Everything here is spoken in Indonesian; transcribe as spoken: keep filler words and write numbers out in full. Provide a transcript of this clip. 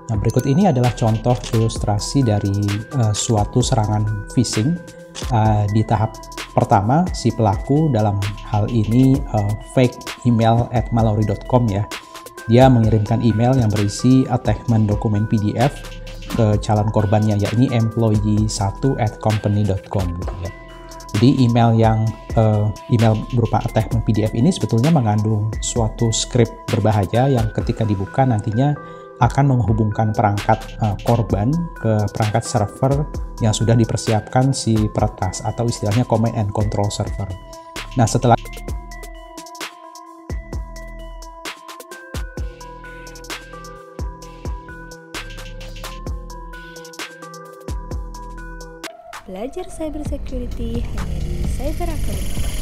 Nah, berikut ini adalah contoh ilustrasi dari uh, suatu serangan phishing. Uh, di tahap pertama, si pelaku dalam hal ini uh, fake email at mallory dot com ya. Dia mengirimkan email yang berisi attachment dokumen P D F ke calon korbannya, yakni employee satu at company dot com gitu ya. Jadi email yang uh, email berupa attachment P D F ini sebetulnya mengandung suatu script berbahaya yang ketika dibuka nantinya akan menghubungkan perangkat uh, korban ke perangkat server yang sudah dipersiapkan si peretas atau istilahnya command and control server. Nah, setelah belajar cybersecurity hanya di Cyber Academy.